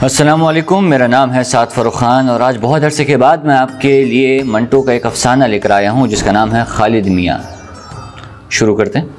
अस्सलामुअलैकुम, मेरा नाम है साद फ़ारूक ख़ान और आज बहुत अरसे के बाद मैं आपके लिए मंटो का एक अफ़साना लेकर आया हूँ जिसका नाम है खालिद मियाँ। शुरू करते हैं।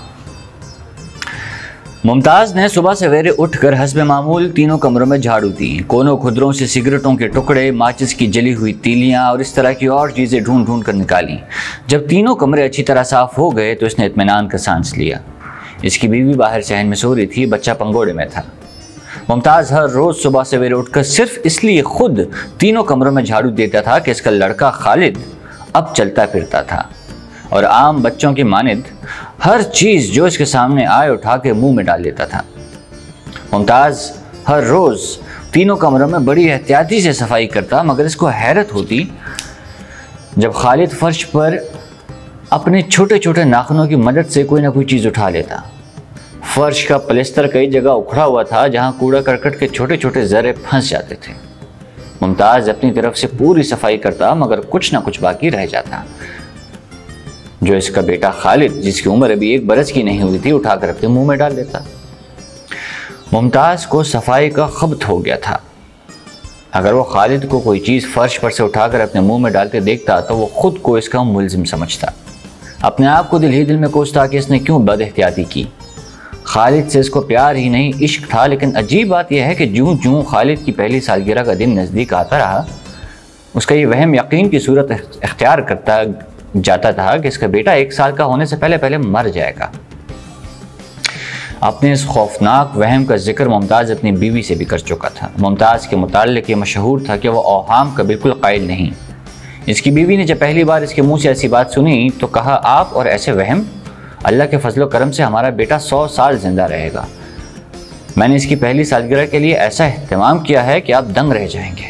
मुमताज़ ने सुबह सवेरे उठकर हस्बे मामूल तीनों कमरों में झाड़ू दी। कोनों खुदरों से सिगरेटों के टुकड़े, माचिस की जली हुई तीलियाँ और इस तरह की और चीज़ें ढूंढ ढूंढ कर निकाली। जब तीनों कमरे अच्छी तरह साफ़ हो गए तो इसने इत्मीनान का सांस लिया। इसकी बीवी बाहर सहन में सो रही थी, बच्चा पंगोड़े में था। मुमताज़ हर रोज़ सुबह सवेरे उठकर सिर्फ इसलिए खुद तीनों कमरों में झाड़ू देता था कि इसका लड़का खालिद अब चलता फिरता था और आम बच्चों की मानिंद हर चीज़ जो इसके सामने आए उठा के मुंह में डाल लेता था। मुमताज़ हर रोज़ तीनों कमरों में बड़ी एहतियाती से सफाई करता, मगर इसको हैरत होती जब खालिद फर्श पर अपने छोटे छोटे नाखूनों की मदद से कोई ना कोई चीज़ उठा लेता। फर्श का पलेस्तर कई जगह उखड़ा हुआ था जहां कूड़ा करकट के छोटे छोटे जर्रे फंस जाते थे। मुमताज़ अपनी तरफ से पूरी सफाई करता, मगर कुछ ना कुछ बाकी रह जाता जो इसका बेटा खालिद, जिसकी उम्र अभी 1 बरस की नहीं हुई थी, उठाकर अपने मुंह में डाल देता। मुमताज़ को सफाई का खब्त हो गया था। अगर वो खालिद को कोई चीज़ फर्श पर से उठाकर अपने मुंह में डालते देखता तो वो खुद को इसका मुलजिम समझता। अपने आप को दिल ही दिल में कोसता कि इसने क्यों बदएहतियाती की। खालिद से इसको प्यार ही नहीं इश्क था, लेकिन अजीब बात यह है कि जूं जूं खालिद की पहली सालगिरह का दिन नज़दीक आता रहा, उसका ये वहम यकीन की सूरत इख्तियार करता जाता था कि इसका बेटा 1 साल का होने से पहले पहले मर जाएगा। अपने इस खौफनाक वहम का जिक्र मुमताज़ अपनी बीवी से भी कर चुका था। मुमताज़ के मुताल्लिक़ ये मशहूर था कि वह औहाम का बिल्कुल कायल नहीं। इसकी बीवी ने जब पहली बार इसके मुँह से ऐसी बात सुनी तो कहा, आप और ऐसे वहम, अल्लाह के फजलो करम से हमारा बेटा 100 साल जिंदा रहेगा। मैंने इसकी पहली सालगिरह के लिए ऐसा एहतमाम किया है कि आप दंग रह जाएंगे।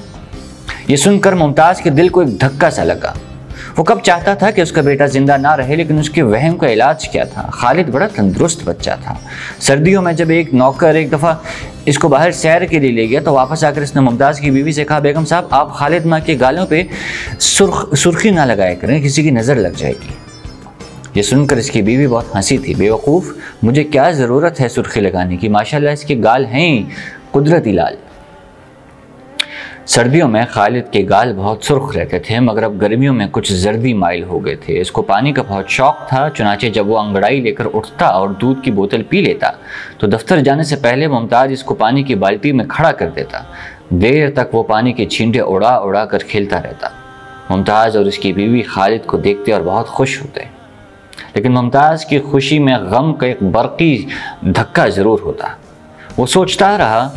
ये सुनकर मुमताज़ के दिल को एक धक्का सा लगा। वो कब चाहता था कि उसका बेटा जिंदा ना रहे, लेकिन उसके वहम का इलाज क्या था। खालिद बड़ा तंदुरुस्त बच्चा था। सर्दियों में जब एक नौकर एक दफ़ा इसको बाहर सैर के लिए ले गया तो वापस आकर इसने मुमताज़ की बीवी से कहा, बेगम साहब आप खालिद माँ के गालों पे सुर्खी ना लगाया करें, किसी की नज़र लग जाएगी। ये सुनकर इसकी बीवी बहुत हंसी थी। बेवकूफ़, मुझे क्या ज़रूरत है सुर्खी लगाने की, माशाल्लाह इसके गाल हैं ही कुदरती लाल। सर्दियों में खालिद के गाल बहुत सुर्ख रहते थे, मगर अब गर्मियों में कुछ जर्दी माइल हो गए थे। इसको पानी का बहुत शौक़ था, चुनाचे जब वो अंगड़ाई लेकर उठता और दूध की बोतल पी लेता तो दफ्तर जाने से पहले मुमताज़ इसको पानी की बाल्टी में खड़ा कर देता। देर तक वो पानी के छींटे उड़ा उड़ा कर खेलता रहता। मुमताज़ और इसकी बीवी खालिद को देखते और बहुत खुश होते, लेकिन मुमताज़ की खुशी में गम का एक बरक़ी धक्का ज़रूर होता। वो सोचता रहा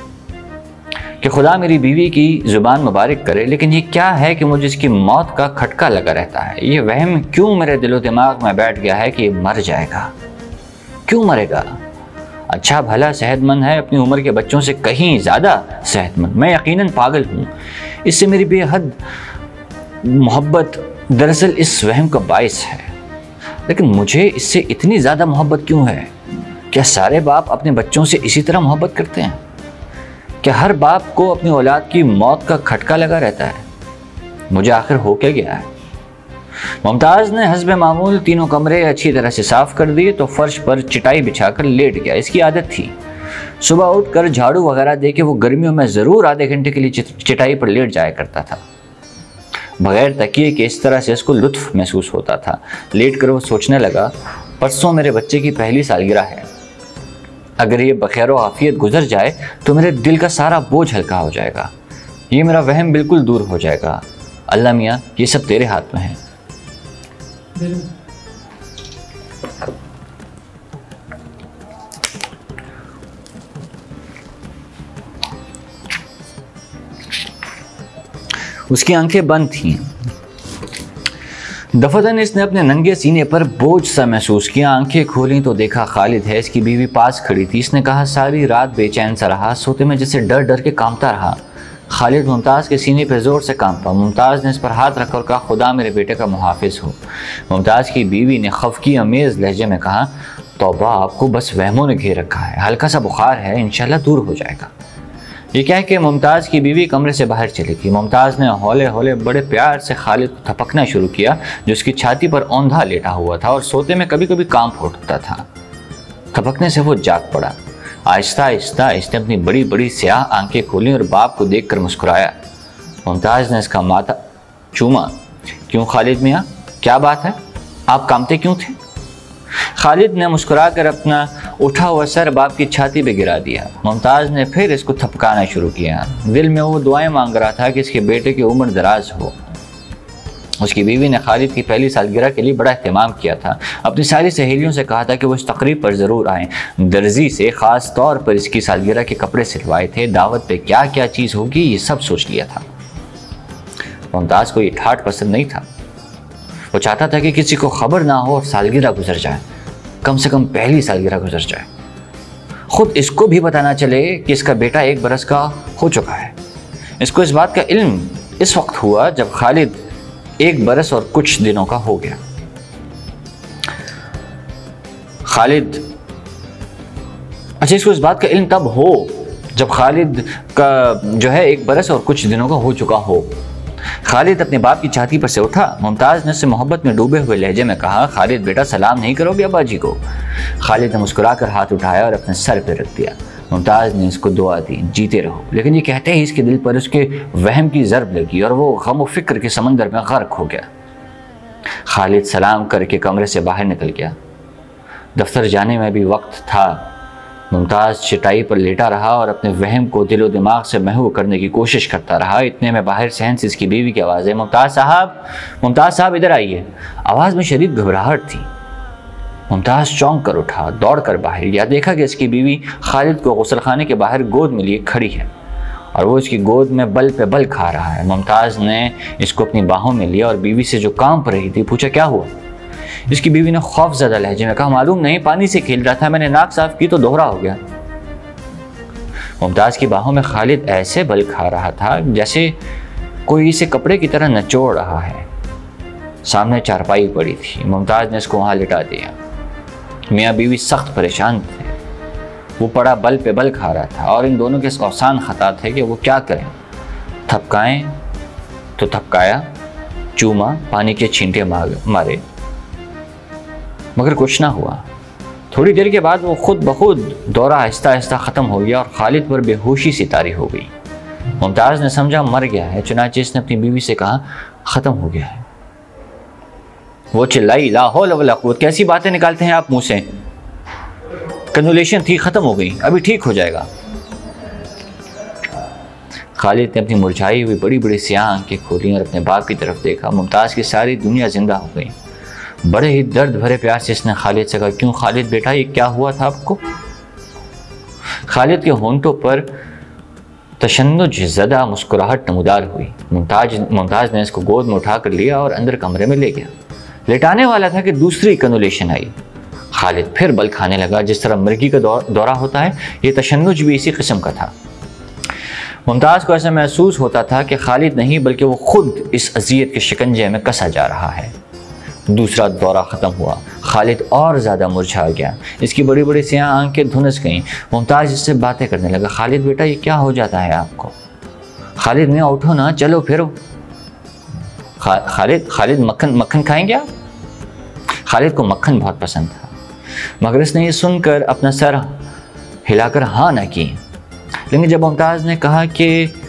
कि खुदा मेरी बीवी की ज़ुबान मुबारक करे, लेकिन ये क्या है कि मुझे इसकी मौत का खटका लगा रहता है। ये वहम क्यों मेरे दिलो दिमाग में बैठ गया है कि ये मर जाएगा। क्यों मरेगा? अच्छा भला सेहतमंद है, अपनी उम्र के बच्चों से कहीं ज़्यादा सेहतमंद। मैं यकीनन पागल हूँ। इससे मेरी बेहद मोहब्बत दरअसल इस वहम का बायस है, लेकिन मुझे इससे इतनी ज़्यादा मोहब्बत क्यों है? क्या सारे बाप अपने बच्चों से इसी तरह मोहब्बत करते हैं? क्या हर बाप को अपनी औलाद की मौत का खटका लगा रहता है? मुझे आखिर हो क्या गया है? मुमताज़ ने हस्बे मामूल तीनों कमरे अच्छी तरह से साफ़ कर दिए तो फर्श पर चटाई बिछाकर लेट गया। इसकी आदत थी सुबह उठकर झाड़ू वगैरह दे के वो गर्मियों में ज़रूर आधे घंटे के लिए चटाई पर लेट जाया करता था। बगैर तकिए के इस तरह से इसको लुत्फ़ महसूस होता था। लेट कर वो सोचने लगा, परसों मेरे बच्चे की पहली सालगिरह है। अगर ये बखैर आफियत गुजर जाए तो मेरे दिल का सारा बोझ हल्का हो जाएगा। ये मेरा वहम बिल्कुल दूर हो जाएगा। अल्लाह मियाँ, ये सब तेरे हाथ में है। उसकी आंखें बंद थीं। दफतन इसने अपने नंगे सीने पर बोझ सा महसूस किया। आंखें खोली तो देखा खालिद है। इसकी बीवी पास खड़ी थी। इसने कहा, सारी रात बेचैन सा रहा, सोते में जैसे डर डर के कांपता रहा। खालिद मुमताज़ के सीने पर ज़ोर से कांपा। मुमताज़ ने इस पर हाथ रखकर कहा, खुदा मेरे बेटे का मुहाफिज हो। मुमताज़ की बीवी ने खफकी अमेज़ लहजे में कहा, तौबा, आपको बस वहमों ने घेर रखा है, हल्का सा बुखार है, इंशाल्लाह दूर हो जाएगा। ये कह के मुमताज़ की बीवी कमरे से बाहर चली गई। मुमताज़ ने हौले हौले बड़े प्यार से खालिद को थपकना शुरू किया, जो उसकी छाती पर औंधा लेटा हुआ था और सोते में कभी कभी कांप उठता था। थपकने से वो जाग पड़ा। आहिस्ता आहिस्ता इसने अपनी बड़ी बड़ी स्याह आंखें खोली और बाप को देखकर मुस्कुराया। मुमताज़ ने इसका माथा चूमा। क्यों खालिद मियाँ, क्या बात है, आप कांपते क्यों थे? खालिद ने मुस्कुराकर अपना उठा हुआ सर बाप की छाती पे गिरा दिया। मुमताज़ ने फिर इसको थपकाना शुरू किया। दिल में वो दुआएं मांग रहा था कि इसके बेटे की उम्र दराज हो। उसकी बीवी ने खालिद की पहली सालगिरह के लिए बड़ा एहतमाम किया था। अपनी सारी सहेलियों से कहा था कि वो इस तकरीब पर ज़रूर आएँ। दर्जी से ख़ास तौर पर इसकी सालगिरह के कपड़े सिलवाए थे। दावत पे क्या क्या चीज़ होगी ये सब सोच लिया था। मुमताज़ को ये ठाठ पसंद नहीं था। वो चाहता था कि किसी को खबर ना हो और सालगिरह गुजर जाए, कम से कम पहली सालगिरह गुजर जाए। खुद इसको भी पता ना चले कि इसका बेटा 1 बरस का हो चुका है। इसको इस बात का इल्म इस वक्त हुआ जब खालिद 1 बरस और कुछ दिनों का हो गया। इसको इस बात का इल्म तब हो जब खालिद का जो है 1 बरस और कुछ दिनों का हो चुका हो। खालिद अपने बाप की छाती पर से उठा। मुमताज़ ने उससे मोहब्बत में डूबे हुए लहजे में कहा, खालिद बेटा सलाम नहीं करोगे अब्बा जी को? खालिद ने मुस्कुराकर हाथ उठाया और अपने सर पर रख दिया। मुमताज़ ने इसको दुआ दी, जीते रहो। लेकिन ये कहते ही इसके दिल पर उसके वहम की ज़रब लगी और वो गम व फिक्र के समंदर में गर्क हो गया। खालिद सलाम करके कमरे से बाहर निकल गया। दफ्तर जाने में भी वक्त था। मुमताज़ चटाई पर लेटा रहा और अपने वहम को दिलो दिमाग से महव करने की कोशिश करता रहा। इतने में बाहर सहन से इसकी बीवी की आवाज़ है, मुमताज़ साहब इधर आइए। आवाज़ में शदीद घबराहट थी। मुमताज़ चौंक कर उठा, दौड़ कर बाहर गया। देखा कि इसकी बीवी खालिद को गुस्लखाने के बाहर गोद में लिए खड़ी है और वो इसकी गोद में बल पे बल खा रहा है। मुमताज़ ने इसको अपनी बाहों में लिया और बीवी से जो कांप रही थी पूछा, क्या हुआ? इसकी बीवी ने खौफज़दा लहजे में कहा, मालूम नहीं, पानी से खेल रहा था, मैंने नाक साफ की तो दोहरा हो गया। मुमताज़ की बाहों में खालिद ऐसे बल खा रहा था जैसे कोई इसे कपड़े की तरह नचोड़ रहा है। सामने चारपाई पड़ी थी। मुमताज़ ने इसको वहाँ लिटा दिया। मियाँ बीवी सख्त परेशान थे। वो पड़ा बल पे बल खा रहा था और इन दोनों के आसान ख़ता थे कि वो क्या करें। थपकाएं तो थपकाया, चूमा, पानी के छींटे मारे, मगर कुछ ना हुआ। थोड़ी देर के बाद वो खुद ब खुद दौरा आहिस्ता आहिस्ता ख़त्म हो गया और खालिद पर बेहोशी सी तारी हो गई। मुमताज़ ने समझा मर गया है, चुनांचे इसने अपनी बीवी से कहा, ख़त्म हो गया है। वो चिल्लाई, ला हौल वला कुव्वत, कैसी बातें निकालते हैं आप मुँह से? कन्वुलेशन थी, ख़त्म हो गई, अभी ठीक हो जाएगा। खालिद ने अपनी मुरझाई हुई बड़ी बड़ी स्याह आंखें खोली और अपने बाप की तरफ देखा। मुमताज़ की सारी दुनिया जिंदा हो गई। बड़े ही दर्द भरे प्यार से इसने खालिद से कहा, क्यों खालिद बेटा, ये क्या हुआ था आपको? खालिद के होंठों पर तशन्नुज ज़दा मुस्कुराहट नमूदार हुई। मुमताज़ ने इसको गोद में उठाकर लिया और अंदर कमरे में ले गया। लेटाने वाला था कि दूसरी कन्वुलेशन आई। खालिद फिर बल खाने लगा। जिस तरह मुर्गी का दौरा होता है, ये तशन्नुज भी इसी किस्म का था। मुमताज़ को ऐसा महसूस होता था कि खालिद नहीं बल्कि वो खुद इस अजियत के शिकंजे में कसा जा रहा है। दूसरा दौरा ख़त्म हुआ। खालिद और ज़्यादा मुरझा गया। इसकी बड़ी बड़ी स्याह आंखें धुनस गईं। मुमताज़ इससे बातें करने लगा, खालिद बेटा ये क्या हो जाता है आपको? खालिद मियाँ उठो ना, चलो फिरो। खालिद मक्खन खाएंगे आप? खालिद को मक्खन बहुत पसंद था, मगर इसने ये सुनकर अपना सर हिलाकर हाँ ना की। लेकिन जब मुमताज़ ने कहा कि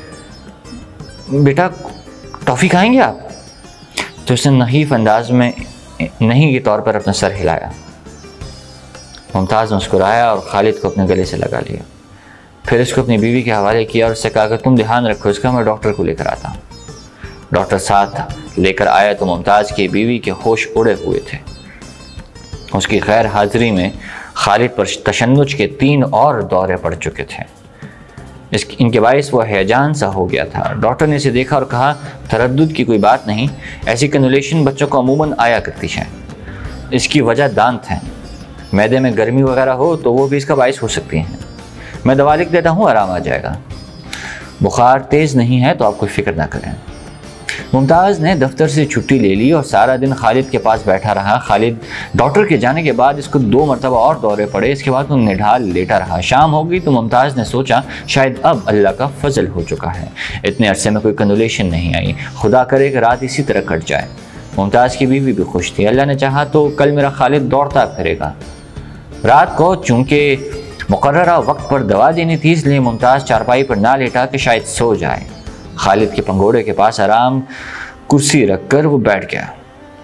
बेटा टॉफ़ी खाएंगे आप, तो उसने नहीफ अंदाज में नहीं के तौर पर अपना सर हिलाया। मुमताज़ मुस्कुराया और खालिद को अपने गले से लगा लिया। फिर उसको अपनी बीवी के हवाले किया और उससे कहा कि तुम ध्यान रखो इसका, मैं डॉक्टर को लेकर आता हूँ। डॉक्टर साथ लेकर आया तो मुमताज़ की बीवी के होश उड़े हुए थे। उसकी गैर हाजिरी में खालिद पर तशन्नुज के 3 और दौरे पड़ चुके थे। इनके बायस वो हैजान सा हो गया था। डॉक्टर ने इसे देखा और कहा, तरद्दुद की कोई बात नहीं, ऐसी कन्वुलेशन बच्चों को अमूमन आया करती है। इसकी वजह दांत हैं। मैदे में गर्मी वगैरह हो तो वो भी इसका बायस हो सकती हैं। मैं दवा लिख देता हूँ, आराम आ जाएगा। बुखार तेज़ नहीं है तो आप कोई फिक्र ना करें। मुमताज़ ने दफ्तर से छुट्टी ले ली और सारा दिन खालिद के पास बैठा रहा। खालिद डॉक्टर के जाने के बाद इसको 2 मरतबा और दौरे पड़े। इसके बाद वो निढाल लेटा रहा। शाम हो गई तो मुमताज़ ने सोचा शायद अब अल्लाह का फजल हो चुका है, इतने अरसे में कोई कन्वुलेशन नहीं आई, खुदा करे कि रात इसी तरह कट जाए। मुमताज़ की बीवी भी खुश थी। अल्लाह ने चाहा तो कल मेरा खालिद दौड़ता फिरेगा। रात को चूँकि मुकर्ररा वक्त पर दवा देनी थी, इसलिए मुमताज़ चारपाई पर ना लेटा कि शायद सो जाए। खालिद के पंगोड़े के पास आराम कुर्सी रखकर वो बैठ गया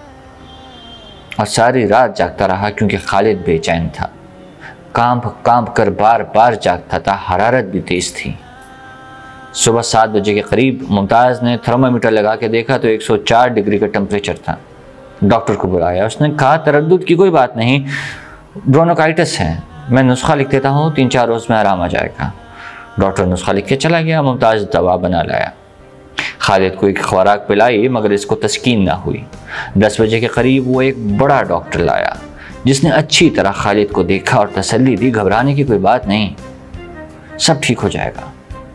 और सारी रात जागता रहा, क्योंकि खालिद बेचैन था। कांप कर बार बार जागता था। हरारत भी तेज़ थी। सुबह 7 बजे के करीब मुमताज़ ने थर्मामीटर लगा के देखा तो 104 डिग्री का टेम्परेचर था। डॉक्टर को बुलाया। उसने कहा, तरद्दुद की कोई बात नहीं, ब्रोंकाइटिस है, मैं नुस्खा लिख देता हूँ, 3-4 रोज़ में आराम आ जाएगा। डॉक्टर नुस्खा लिख के चला गया। मुमताज़ दवा बना लाया। खालिद को एक खुराक पिलाई, मगर इसको तस्कीन ना हुई। 10 बजे के करीब वो एक बड़ा डॉक्टर लाया, जिसने अच्छी तरह खालिद को देखा और तसल्ली दी, घबराने की कोई बात नहीं, सब ठीक हो जाएगा।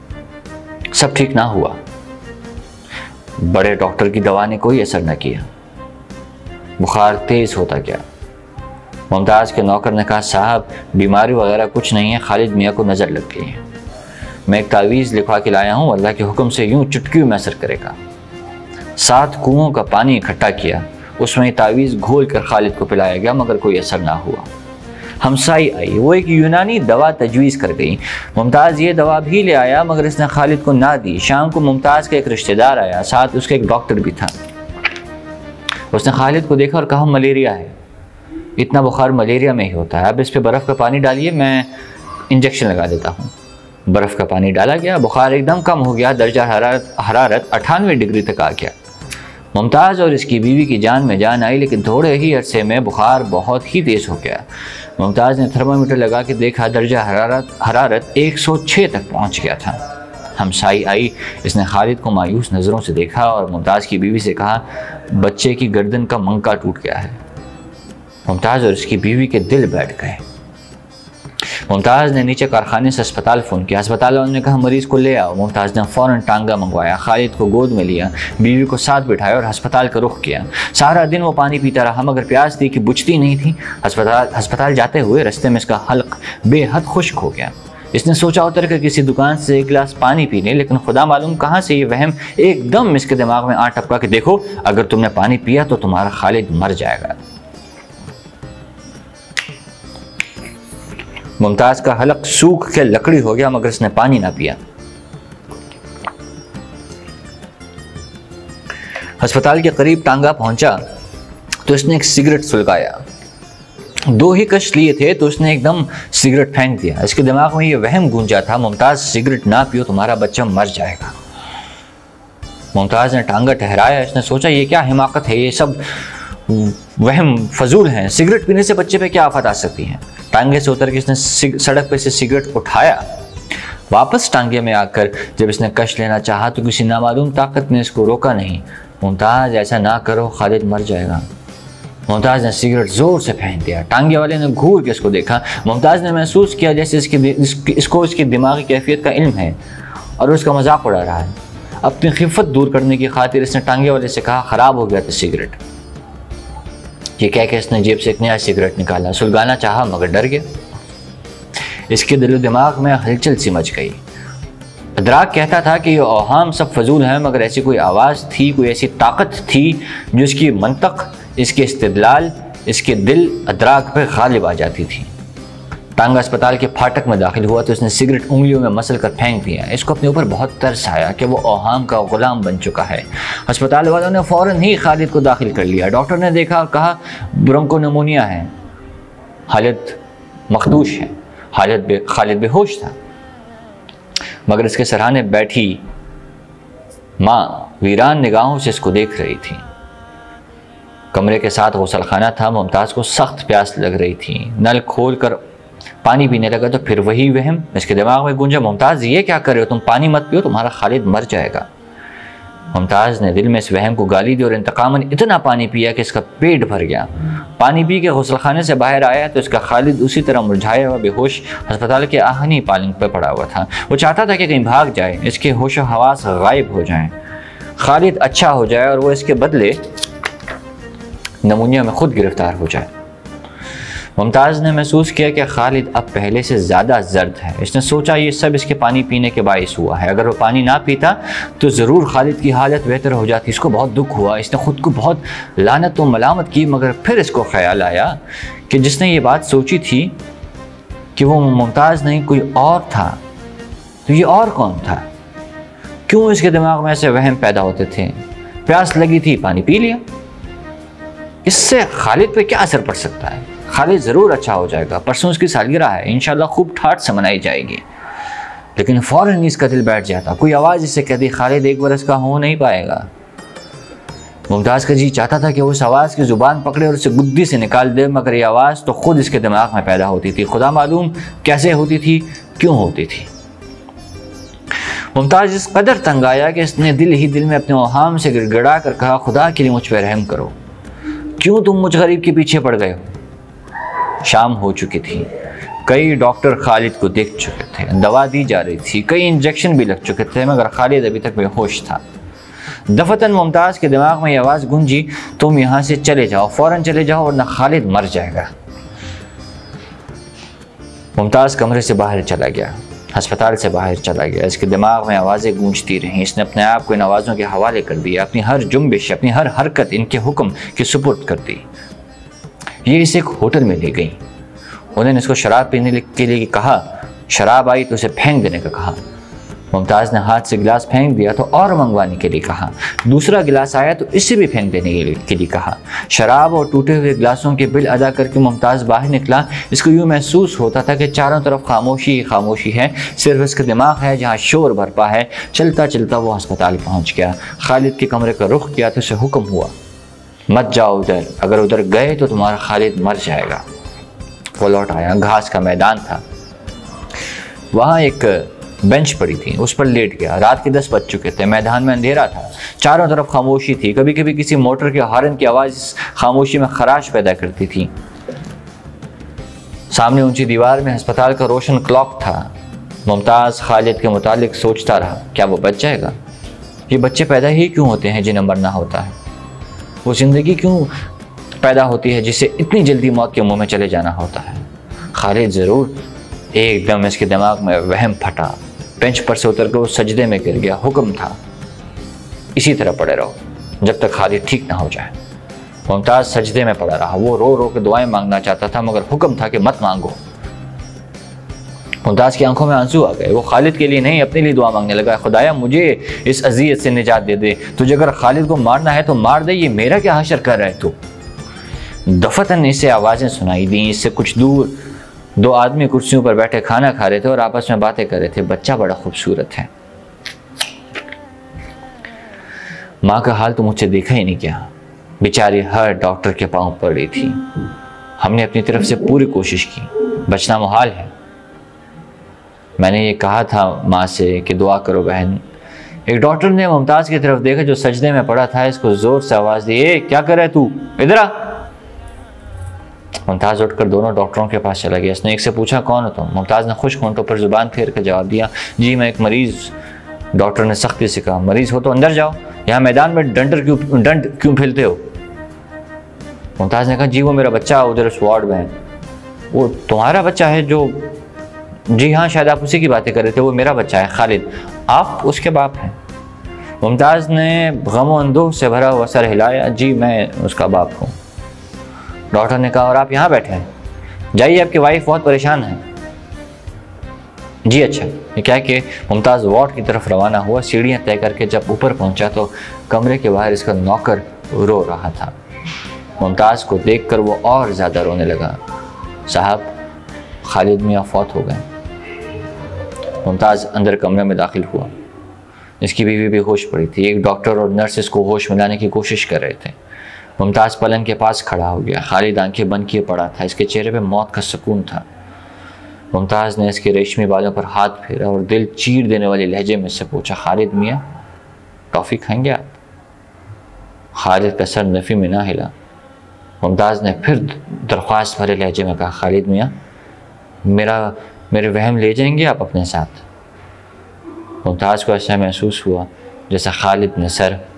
सब ठीक ना हुआ। बड़े डॉक्टर की दवा ने कोई असर न किया। बुखार तेज़ होता गया। मुमताज़ के नौकर ने कहा, साहब बीमारी वगैरह कुछ नहीं है, खालिद मियाँ को नज़र लग गई है। मैं एक तावीज़ लिखवा के लाया हूँ, अल्लाह के हुक्म से यूं चुटकियों में असर करेगा। 7 कुओं का पानी इकट्ठा किया, उसमें तावीज़ घोल कर खालिद को पिलाया गया, मगर कोई असर ना हुआ। हमसाई आई, वो एक यूनानी दवा तजवीज़ कर गई। मुमताज़ ये दवा भी ले आया, मगर इसने खालिद को ना दी। शाम को मुमताज़ का एक रिश्तेदार आया, साथ उसके एक डॉक्टर भी था। उसने खालिद को देखा और कहा, मलेरिया है, इतना बुखार मलेरिया में ही होता है, अब इस पर बर्फ़ का पानी डालिए, मैं इंजेक्शन लगा देता हूँ। बर्फ़ का पानी डाला गया, बुखार एकदम कम हो गया, दर्जा हरारत 98 डिग्री तक आ गया। मुमताज़ और इसकी बीवी की जान में जान आई, लेकिन थोड़े ही अरसे में बुखार बहुत ही तेज़ हो गया। मुमताज़ ने थर्मामीटर लगा के देखा, दर्जा हरारत 106 तक पहुँच गया था। हमसाई आई, इसने खालिद को मायूस नज़रों से देखा और मुमताज़ की बीवी से कहा, बच्चे की गर्दन का मंका टूट गया है। मुमताज़ और इसकी बीवी के दिल बैठ गए। मुमताज़ ने नीचे कारखाने से अस्पताल फ़ोन किया। अस्पताल वालों ने कहा, मरीज़ को ले आओ। मुमताज़ ने फ़ौरन टांगा मंगवाया, खालिद को गोद में लिया, बीवी को साथ बिठाया और अस्पताल का रुख किया। सारा दिन वो पानी पीता रहा, मगर प्यास थी कि बुझती नहीं थी। अस्पताल जाते हुए रास्ते में इसका हल्क बेहद खुश्क हो गया। इसने सोचा उतर कर किसी दुकान से 1 गिलास पानी पी ले, लेकिन खुदा मालूम कहाँ से ये वहम एकदम इसके दिमाग में आ टपका कि देखो, अगर तुमने पानी पिया तो तुम्हारा खालिद मर जाएगा। मुमताज़ का हलक सूख के लकड़ी हो गया, मगर इसने पानी ना पिया। अस्पताल के करीब टांगा पहुंचा तो इसने एक सिगरेट सुलगाया। 2 ही कश लिए थे तो उसने एकदम सिगरेट फेंक दिया। इसके दिमाग में ये वहम गूंजा था, मुमताज़ सिगरेट ना पियो, तुम्हारा बच्चा मर जाएगा। मुमताज़ ने टांगा ठहराया। इसने सोचा, ये क्या हिमाकत है, ये सब वहम फजूल हैं, सिगरेट पीने से बच्चे पे क्या आफत आ सकती है। टांगे से उतर के इसने सड़क पे से सिगरेट उठाया। वापस टांगे में आकर जब इसने कश लेना चाहा तो किसी नामालूम ताकत ने इसको रोका नहीं। मुमताज़, ऐसा ना करो, खालिद मर जाएगा। मुमताज़ ने सिगरेट ज़ोर से फेंक दिया। टांगे वाले ने घूर के इसको देखा। मुमताज़ ने महसूस किया जैसे इसको इसकी दिमागी कैफियत का इल्म है और उसका मजाक उड़ा रहा है। अपनी खिफ़त दूर करने की खातिर इसने टांगे वाले से कहा, ख़राब हो गया था सिगरेट। ये कह के इसने जेब से एक नया सिगरेट निकाला, सुलगाना चाहा, मगर डर गया। इसके दिलो दिमाग में हलचल सी मच गई। अदराक कहता था कि ये औहाम सब फजूल हैं, मगर ऐसी कोई आवाज़ थी, कोई ऐसी ताकत थी जो इसकी मंतक, इसके इस्तिदलाल, इसके दिल अदराक पर गालिब आ जाती थी। टांगा अस्पताल के फाटक में दाखिल हुआ तो उसने सिगरेट उंगलियों में मसल कर फेंक दिया। इसको अपने ऊपर बहुत तरस आया कि वो औहाम का गुलाम बन चुका है। अस्पताल वालों ने फ़ौरन ही खालिद को दाखिल कर लिया। डॉक्टर ने देखा और कहा, ब्रोंकोनिमोनिया है, हालत मखदूश है। खालिद बेहोश था, मगर इसके सराहने बैठी माँ वीरान निगाहों से इसको देख रही थी। कमरे के साथ गौसलखाना था। मुमताज़ को सख्त प्यास लग रही थी। नल खोल कर पानी पीने लगा तो फिर वही वहम इसके दिमाग में गूंजा, मुमताज़ ये क्या कर रहे हो, तुम पानी मत पियो, तुम्हारा खालिद मर जाएगा। मुमताज़ ने दिल में इस वहम को गाली दी और इंतकामन इतना पानी पिया कि इसका पेट भर गया। पानी पी के गौसलखाने से बाहर आया तो इसका खालिद उसी तरह मुरझाया हुआ बेहोश अस्पताल के आहनी पालंग पर पड़ा हुआ था। वो चाहता था कि कहीं भाग जाए, इसके होश व हवास गायब हो जाएं, खालिद अच्छा हो जाए और वो इसके बदले नमूनिया में खुद गिरफ्तार हो जाए। मुमताज़ ने महसूस किया कि खालिद अब पहले से ज़्यादा जर्द है। इसने सोचा ये सब इसके पानी पीने के बाइस हुआ है। अगर वो पानी ना पीता तो ज़रूर खालिद की हालत बेहतर हो जाती। इसको बहुत दुख हुआ। इसने ख़ुद को बहुत लानत व मलामत की, मगर फिर इसको ख्याल आया कि जिसने ये बात सोची थी कि वो मुमताज़ नहीं कोई और था, तो ये और कौन था? क्यों इसके दिमाग में ऐसे वहम पैदा होते थे? प्यास लगी थी, पानी पी लिया। इससे खालिद पे क्या असर पड़ सकता है? खालिद ज़रूर अच्छा हो जाएगा, परसों उसकी सालगिरह है, इंशाल्लाह खूब ठाट से मनाई जाएगी। लेकिन फ़ौरन इसका दिल बैठ जाता, कोई आवाज़ इससे कहती खालिद 1 बरस का हो नहीं पाएगा। मुमताज़ का जी चाहता था कि वो उस आवाज़ की ज़ुबान पकड़े और उसे गुद्दी से निकाल दे, मगर ये आवाज़ तो खुद इसके दिमाग में पैदा होती थी। खुदा मालूम कैसे होती थी, क्यों होती थी। मुमताज़ इस कदर तंग आया कि इसने दिल ही दिल में अपने ओहाम से गिड़गिड़ा कर कहा, खुदा के लिए मुझ पर रहम करो, क्यों तुम मुझ गरीब के पीछे पड़ गए हो। शाम हो चुकी थी, कई डॉक्टर खालिद को देख चुके थे, दवा दी जा रही थी, कई इंजेक्शन भी लग चुके थे, मगर खालिद अभी तक बेहोश था। दफतन मुमताज़ के दिमाग में ये आवाज़ गूंजी, तुम यहाँ से चले जाओ, फ़ौरन चले जाओ वरना खालिद मर जाएगा। मुमताज़ कमरे से बाहर चला गया, अस्पताल से बाहर चला गया। इसके दिमाग में आवाज़ें गूंजती रहीं। इसने अपने आप को इन आवाज़ों के हवाले कर दिया, अपनी हर जुम्बिश, अपनी हर हरकत इनके हुक्म के सुपुर्द कर दी। ये इसे एक होटल में ले गई। उन्होंने इसको शराब पीने के लिए कहा, शराब आई तो उसे फेंक देने का कहा। मुमताज़ ने हाथ से गिलास फेंक दिया तो और मंगवाने के लिए कहा। दूसरा गिलास आया तो इसे भी फेंक देने के लिए कहा। शराब और टूटे हुए गिलासों के बिल अदा करके मुमताज़ बाहर निकला। इसको यूँ महसूस होता था कि चारों तरफ खामोशी ही खामोशी है, सिर्फ इसका दिमाग है जहाँ शोर बरपा है। चलता चलता वो अस्पताल पहुँच गया। खालिद के कमरे का रुख किया तो उसे हुक्म हुआ, मत जाओ उधर, अगर उधर गए तो तुम्हारा खालिद मर जाएगा। वो लौट आया, घास का मैदान था, वहाँ एक बेंच पड़ी थी, उस पर लेट गया। रात के 10 बज चुके थे, मैदान में अंधेरा था, चारों तरफ खामोशी थी। कभी कभी किसी मोटर के हॉर्न की आवाज़ खामोशी में खराश पैदा करती थी। सामने ऊंची दीवार में अस्पताल का रोशन क्लॉक था। मुमताज़ खालिद के मुतालिक सोचता रहा, क्या वो बच जाएगा? ये बच्चे पैदा ही क्यों होते हैं जिन्हें मरना होता है? वो ज़िंदगी क्यों पैदा होती है जिसे इतनी जल्दी मौत के मुंह में चले जाना होता है? खालिद ज़रूर। एकदम इसके दिमाग में वहम फटा, बेंच पर से उतर कर वो सजदे में गिर गया। हुक्म था, इसी तरह पड़े रहो जब तक खालिद ठीक ना हो जाए। मुमताज़ सजदे में पड़ा रहा। वो रो रो के दुआएं मांगना चाहता था, मगर हुक्म था कि मत मांगो। मुमताज़ की आंखों में आंसू आ गए। वो खालिद के लिए नहीं, अपने लिए दुआ मांगने लगा, खुदाया मुझे इस अज़ियत से निजात दे दे। तुझे अगर खालिद को मारना है तो मार दे, ये मेरा क्या हशर कर रहा है तू? दफतन इसे आवाज़ें सुनाई दी। इससे कुछ दूर 2 आदमी कुर्सियों पर बैठे खाना खा रहे थे और आपस में बातें कर रहे थे। बच्चा बड़ा खूबसूरत है। माँ का हाल तो मुझसे देखा ही नहीं गया, बेचारी हर डॉक्टर के पांव पड़ रही थी। हमने अपनी तरफ से पूरी कोशिश की, बचना मुहाल है। मैंने ये कहा था माँ से कि दुआ करो बहन। एक डॉक्टर ने मुमताज़ की तरफ देखा जो सजदे में पड़ा था। इसको जोर से आवाज़ दी, ए क्या कर रहा है तू, इधर आ। मुमताज़ उठकर दोनों डॉक्टरों के पास चला गया। इसने एक से पूछा, कौन हो तुम? मुमताज़ ने खुश होंठों पर जुबान फेर कर जवाब दिया, जी मैं एक मरीज़। डॉक्टर ने सख्ती से कहा, मरीज़ हो तो अंदर जाओ, यहाँ मैदान में डंड क्यों फैलते हो? मुमताज़ ने कहा, जी वो मेरा बच्चा उधर उस वार्ड में है। वो तुम्हारा बच्चा है? जो जी हाँ, शायद आप उसी की बातें कर रहे थे। वो मेरा बच्चा है खालिद, आप उसके बाप हैं। मुमताज़ ने गम व अंदोह से भरा हुआ सर हिलाया, जी मैं उसका बाप हूँ। डॉक्टर ने कहा, और आप यहाँ बैठे हैं, जाइए आपकी वाइफ बहुत परेशान है। जी अच्छा। ये क्या कि मुमताज़ वार्ड की तरफ रवाना हुआ। सीढ़ियाँ तय करके जब ऊपर पहुँचा तो कमरे के बाहर इसका नौकर रो रहा था। मुमताज़ को देखकर वो और ज़्यादा रोने लगा, साहब खालिद मियाँ फौत हो गए। मुमताज़ अंदर कमरे में दाखिल हुआ। इसकी बीवी भी होश पड़ी थी। एक डॉक्टर और नर्स इसको होश में लाने की कोशिश कर रहे थे। मुमताज़ पलंग के पास खड़ा हो गया। खालिद आंखें बंद किए पड़ा था। इसके चेहरे पे मौत का सुकून था। मुमताज़ ने इसके रेशमी बालों पर हाथ फेरा और दिल चीर देने वाले लहजे में से पूछा, खालिद मियाँ टॉफ़ी खाएंगे आप? खालिद का सर नफ़ी में ना हिला। मुमताज़ ने फिर दरख्वास्त भरे लहजे में कहा, खालिद मियाँ मेरे वहम ले जाएंगे आप अपने साथ? मुमताज़ को ऐसा महसूस हुआ जैसा खालिद ने सर